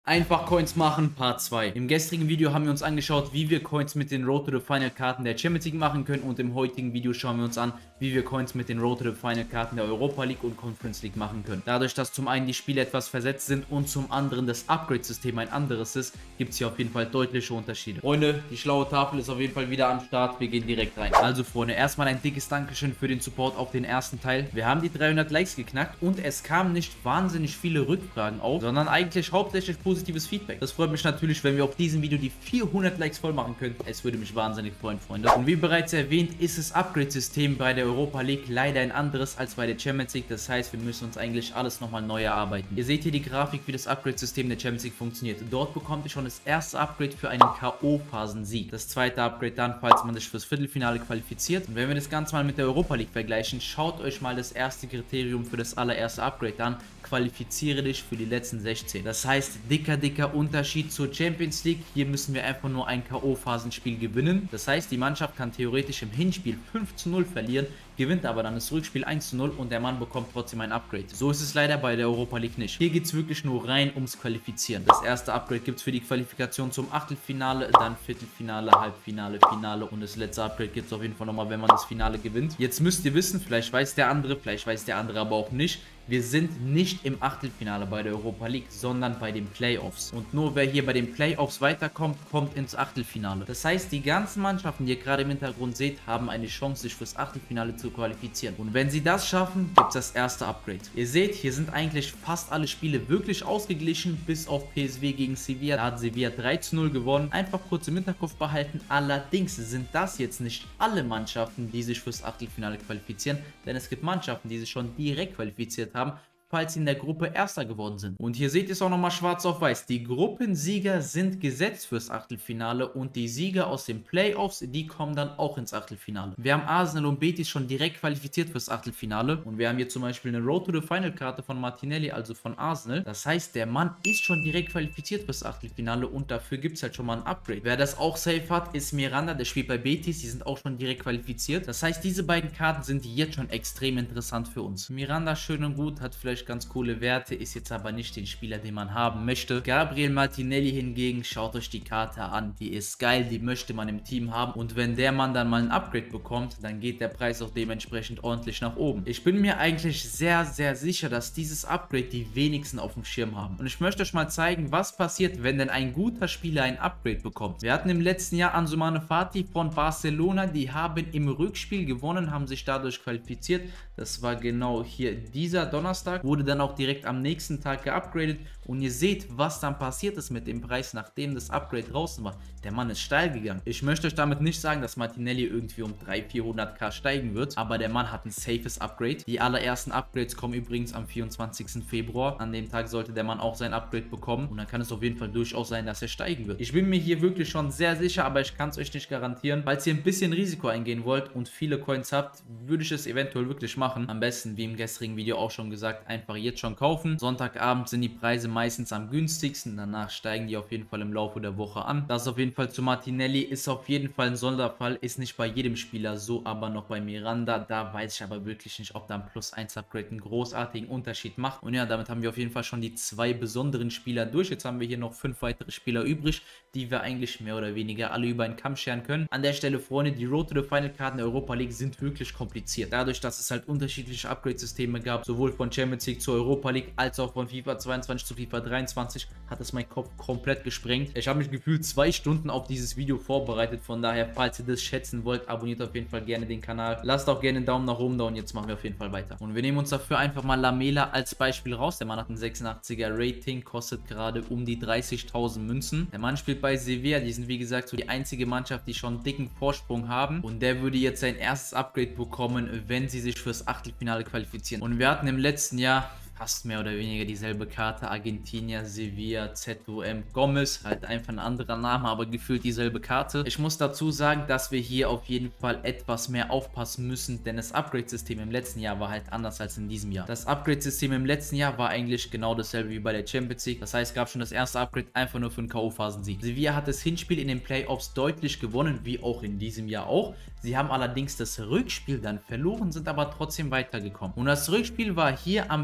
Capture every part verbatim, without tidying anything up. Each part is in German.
Einfach Coins machen, Part zwei. Im gestrigen Video haben wir uns angeschaut, wie wir Coins mit den Road to the Final Karten der Champions League machen können, und im heutigen Video schauen wir uns an, wie wir Coins mit den Road to the Final Karten der Europa League und Conference League machen können. Dadurch, dass zum einen die Spiele etwas versetzt sind und zum anderen das Upgrade-System ein anderes ist, gibt es hier auf jeden Fall deutliche Unterschiede. Freunde, die schlaue Tafel ist auf jeden Fall wieder am Start. Wir gehen direkt rein. Also Freunde, erstmal ein dickes Dankeschön für den Support auf den ersten Teil. Wir haben die dreihundert Likes geknackt und es kamen nicht wahnsinnig viele Rückfragen auf, sondern eigentlich hauptsächlich positives Feedback. Das freut mich natürlich, wenn wir auf diesem Video die vierhundert Likes voll machen können. Es würde mich wahnsinnig freuen, Freunde. Und wie bereits erwähnt, ist das Upgrade-System bei der Europa League leider ein anderes als bei der Champions League. Das heißt, wir müssen uns eigentlich alles nochmal neu erarbeiten. Ihr seht hier die Grafik, wie das Upgrade-System der Champions League funktioniert. Dort bekommt ihr schon das erste Upgrade für einen K O-Phasen-Sieg. Das zweite Upgrade dann, falls man sich fürs Viertelfinale qualifiziert. Und wenn wir das Ganze mal mit der Europa League vergleichen, schaut euch mal das erste Kriterium für das allererste Upgrade an. Qualifiziere dich für die letzten sechzehn. Das heißt, dicker, dicker Unterschied zur Champions League. Hier müssen wir einfach nur ein K O-Phasenspiel gewinnen. Das heißt, die Mannschaft kann theoretisch im Hinspiel fünf zu null verlieren, gewinnt aber dann das Rückspiel eins zu null und der Mann bekommt trotzdem ein Upgrade. So ist es leider bei der Europa League nicht. Hier geht es wirklich nur rein ums Qualifizieren. Das erste Upgrade gibt es für die Qualifikation zum Achtelfinale, dann Viertelfinale, Halbfinale, Finale und das letzte Upgrade gibt es auf jeden Fall nochmal, wenn man das Finale gewinnt. Jetzt müsst ihr wissen, vielleicht weiß der andere, vielleicht weiß der andere aber auch nicht, wir sind nicht im Achtelfinale bei der Europa League, sondern bei den Playoffs. Und nur wer hier bei den Playoffs weiterkommt, kommt ins Achtelfinale. Das heißt, die ganzen Mannschaften, die ihr gerade im Hintergrund seht, haben eine Chance, sich fürs Achtelfinale zu qualifizieren. Und wenn sie das schaffen, gibt es das erste Upgrade. Ihr seht, hier sind eigentlich fast alle Spiele wirklich ausgeglichen, bis auf P S V gegen Sevilla. Da hat Sevilla drei zu null gewonnen. Einfach kurz im Hinterkopf behalten. Allerdings sind das jetzt nicht alle Mannschaften, die sich fürs Achtelfinale qualifizieren, denn es gibt Mannschaften, die sich schon direkt qualifiziert haben, falls sie in der Gruppe Erster geworden sind. Und hier seht ihr es auch nochmal schwarz auf weiß. Die Gruppensieger sind gesetzt fürs Achtelfinale und die Sieger aus den Playoffs, die kommen dann auch ins Achtelfinale. Wir haben Arsenal und Betis schon direkt qualifiziert fürs Achtelfinale und wir haben hier zum Beispiel eine Road to the Final Karte von Martinelli, also von Arsenal. Das heißt, der Mann ist schon direkt qualifiziert fürs Achtelfinale und dafür gibt es halt schon mal ein Upgrade. Wer das auch safe hat, ist Miranda, der spielt bei Betis, die sind auch schon direkt qualifiziert. Das heißt, diese beiden Karten sind jetzt schon extrem interessant für uns. Miranda, schön und gut, hat vielleicht ganz coole Werte, ist jetzt aber nicht den Spieler, den man haben möchte. Gabriel Martinelli hingegen, schaut euch die Karte an, die ist geil, die möchte man im Team haben und wenn der Mann dann mal ein Upgrade bekommt, dann geht der Preis auch dementsprechend ordentlich nach oben. Ich bin mir eigentlich sehr, sehr sicher, dass dieses Upgrade die wenigsten auf dem Schirm haben und ich möchte euch mal zeigen, was passiert, wenn denn ein guter Spieler ein Upgrade bekommt. Wir hatten im letzten Jahr Ansu Fati von Barcelona, die haben im Rückspiel gewonnen, haben sich dadurch qualifiziert. Das war genau hier dieser Donnerstag, wurde dann auch direkt am nächsten Tag geupgradet und ihr seht, was dann passiert ist mit dem Preis, nachdem das Upgrade draußen war. Der Mann ist steil gegangen. Ich möchte euch damit nicht sagen, dass Martinelli irgendwie um dreihundert, vierhunderttausend steigen wird, aber der Mann hat ein safes Upgrade. Die allerersten Upgrades kommen übrigens am vierundzwanzigsten Februar. An dem Tag sollte der Mann auch sein Upgrade bekommen und dann kann es auf jeden Fall durchaus sein, dass er steigen wird. Ich bin mir hier wirklich schon sehr sicher, aber ich kann es euch nicht garantieren. Falls ihr ein bisschen Risiko eingehen wollt und viele Coins habt, würde ich es eventuell wirklich machen. Am besten, wie im gestrigen Video auch schon gesagt, einfach jetzt schon kaufen. Sonntagabend sind die Preise meistens am günstigsten, danach steigen die auf jeden Fall im Laufe der Woche an. Das auf jeden Fall zu Martinelli ist auf jeden Fall ein Sonderfall, ist nicht bei jedem Spieler so, aber noch bei Miranda, da weiß ich aber wirklich nicht, ob da ein Plus eins Upgrade einen großartigen Unterschied macht. Und ja, damit haben wir auf jeden Fall schon die zwei besonderen Spieler durch. Jetzt haben wir hier noch fünf weitere Spieler übrig, die wir eigentlich mehr oder weniger alle über einen Kamm scheren können. An der Stelle, Freunde, die Road to the Final Karten der Europa League sind wirklich kompliziert. Dadurch, dass es halt unterschiedliche Upgrade-Systeme gab, sowohl von Champions League zur Europa League als auch von FIFA zweiundzwanzig zu FIFA dreiundzwanzig, hat das meinen Kopf komplett gesprengt. Ich habe mich gefühlt zwei Stunden auf dieses Video vorbereitet, von daher, falls ihr das schätzen wollt, abonniert auf jeden Fall gerne den Kanal. Lasst auch gerne einen Daumen nach oben da und jetzt machen wir auf jeden Fall weiter. Und wir nehmen uns dafür einfach mal Lamela als Beispiel raus. Der Mann hat ein sechsundachtziger Rating, kostet gerade um die dreißigtausend Münzen. Der Mann spielt bei Sevilla, die sind wie gesagt so die einzige Mannschaft, die schon einen dicken Vorsprung haben und der würde jetzt sein erstes Upgrade bekommen, wenn sie sich fürs Achtelfinale qualifizieren. Und wir hatten im letzten Jahr fast mehr oder weniger dieselbe Karte. Argentinier, Sevilla, Z O M, Gomez. Halt einfach ein anderer Name, aber gefühlt dieselbe Karte. Ich muss dazu sagen, dass wir hier auf jeden Fall etwas mehr aufpassen müssen, denn das Upgrade-System im letzten Jahr war halt anders als in diesem Jahr. Das Upgrade-System im letzten Jahr war eigentlich genau dasselbe wie bei der Champions League. Das heißt, es gab schon das erste Upgrade einfach nur für einen K O-Phasensieg. Sevilla hat das Hinspiel in den Playoffs deutlich gewonnen, wie auch in diesem Jahr auch. Sie haben allerdings das Rückspiel dann verloren, sind aber trotzdem weitergekommen. Und das Rückspiel war hier am vierundzwanzigsten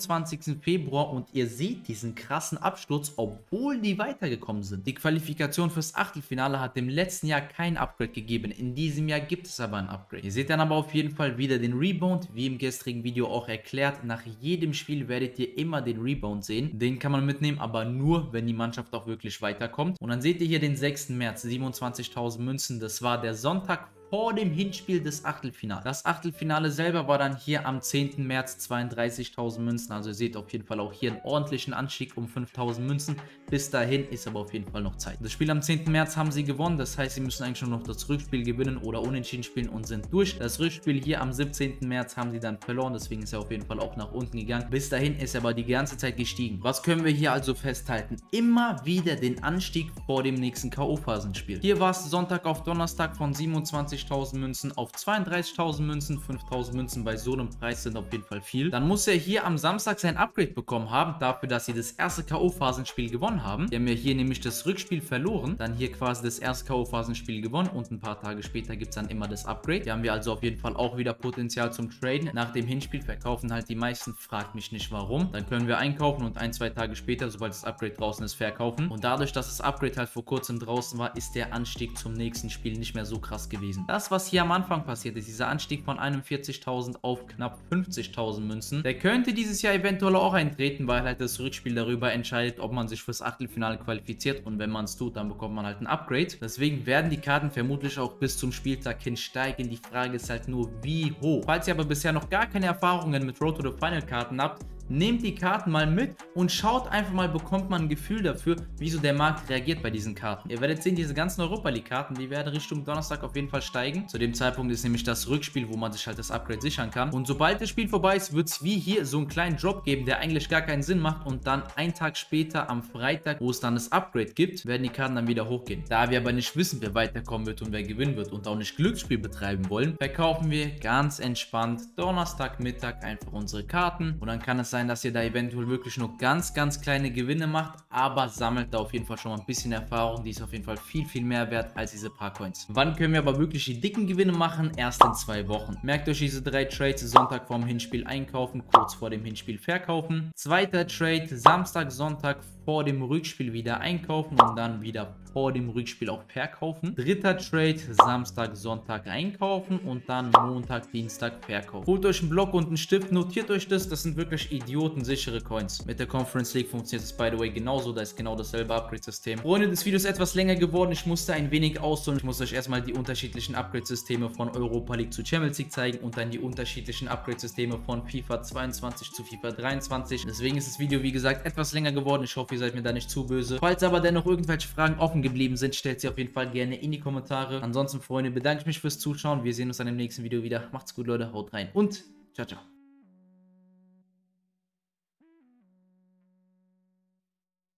vierundzwanzigsten Februar und ihr seht diesen krassen Absturz, obwohl die weitergekommen sind. Die Qualifikation fürs Achtelfinale hat im letzten Jahr kein Upgrade gegeben. In diesem Jahr gibt es aber ein Upgrade. Ihr seht dann aber auf jeden Fall wieder den Rebound, wie im gestrigen Video auch erklärt. Nach jedem Spiel werdet ihr immer den Rebound sehen. Den kann man mitnehmen, aber nur, wenn die Mannschaft auch wirklich weiterkommt. Und dann seht ihr hier den sechsten März, siebenundzwanzigtausend Münzen. Das war der Sonntag vor dem Hinspiel des Achtelfinals. Das Achtelfinale selber war dann hier am zehnten März, zweiunddreißigtausend Münzen. Also ihr seht auf jeden Fall auch hier einen ordentlichen Anstieg um fünftausend Münzen. Bis dahin ist aber auf jeden Fall noch Zeit. Das Spiel am zehnten März haben sie gewonnen. Das heißt, sie müssen eigentlich nur noch das Rückspiel gewinnen oder unentschieden spielen und sind durch. Das Rückspiel hier am siebzehnten März haben sie dann verloren. Deswegen ist er auf jeden Fall auch nach unten gegangen. Bis dahin ist er aber die ganze Zeit gestiegen. Was können wir hier also festhalten? Immer wieder den Anstieg vor dem nächsten K O-Phasenspiel. Hier war es Sonntag auf Donnerstag von siebenundzwanzigtausend Münzen auf zweiunddreißigtausend Münzen. fünftausend Münzen bei so einem Preis sind auf jeden Fall viel. Dann muss er hier am Samstag sein Upgrade bekommen haben, dafür, dass sie das erste K O-Phasenspiel gewonnen haben. Die haben ja hier nämlich das Rückspiel verloren, dann hier quasi das erste K O-Phasenspiel gewonnen und ein paar Tage später gibt es dann immer das Upgrade. Hier haben wir also auf jeden Fall auch wieder Potenzial zum Traden. Nach dem Hinspiel verkaufen halt die meisten, fragt mich nicht warum. Dann können wir einkaufen und ein, zwei Tage später, sobald das Upgrade draußen ist, verkaufen. Und dadurch, dass das Upgrade halt vor kurzem draußen war, ist der Anstieg zum nächsten Spiel nicht mehr so krass gewesen. Das, was hier am Anfang passiert ist, dieser Anstieg von einundvierzigtausend auf knapp fünfzigtausend Münzen, der könnte dieses Jahr eventuell auch eintreten, weil halt das Rückspiel darüber entscheidet, ob man sich fürs Achtelfinale qualifiziert, und wenn man es tut, dann bekommt man halt ein Upgrade. Deswegen werden die Karten vermutlich auch bis zum Spieltag hin steigen. Die Frage ist halt nur, wie hoch. Falls ihr aber bisher noch gar keine Erfahrungen mit Road to the Final Karten habt, nehmt die Karten mal mit und schaut einfach mal, bekommt man ein Gefühl dafür, wieso der Markt reagiert bei diesen Karten. Ihr werdet sehen, diese ganzen Europa League Karten, die werden Richtung Donnerstag auf jeden Fall steigen. Zu dem Zeitpunkt ist nämlich das Rückspiel, wo man sich halt das Upgrade sichern kann. Und sobald das Spiel vorbei ist, wird es wie hier so einen kleinen Drop geben, der eigentlich gar keinen Sinn macht, und dann einen Tag später am Freitag, wo es dann das Upgrade gibt, werden die Karten dann wieder hochgehen. Da wir aber nicht wissen, wer weiterkommen wird und wer gewinnen wird und auch nicht Glücksspiel betreiben wollen, verkaufen wir ganz entspannt Donnerstagmittag einfach unsere Karten, und dann kann es sein, dass ihr da eventuell wirklich nur ganz, ganz kleine Gewinne macht, aber sammelt da auf jeden Fall schon mal ein bisschen Erfahrung. Die ist auf jeden Fall viel, viel mehr wert als diese paar Coins. Wann können wir aber wirklich die dicken Gewinne machen? Erst in zwei Wochen. Merkt euch diese drei Trades: Sonntag vorm Hinspiel einkaufen, kurz vor dem Hinspiel verkaufen. Zweiter Trade, Samstag, Sonntag vor dem Rückspiel wieder einkaufen und dann wieder vor dem Rückspiel auch verkaufen. Dritter Trade, Samstag, Sonntag einkaufen und dann Montag, Dienstag verkaufen. Holt euch einen Block und einen Stift, notiert euch das. Das sind wirklich idiotensichere Coins. Mit der Conference League funktioniert es, by the way, genauso. Da ist genau dasselbe Upgrade-System. Freunde, das Video ist etwas länger geworden. Ich musste ein wenig ausholen. Ich muss euch erstmal die unterschiedlichen Upgrade-Systeme von Europa League zu Champions League zeigen und dann die unterschiedlichen Upgrade-Systeme von FIFA zweiundzwanzig zu FIFA dreiundzwanzig. Deswegen ist das Video, wie gesagt, etwas länger geworden. Ich hoffe, ihr seid mir da nicht zu böse. Falls aber dennoch irgendwelche Fragen offen geblieben sind, stellt sie auf jeden Fall gerne in die Kommentare. Ansonsten, Freunde, bedanke ich mich fürs Zuschauen. Wir sehen uns dann im nächsten Video wieder. Macht's gut, Leute. Haut rein und ciao, ciao.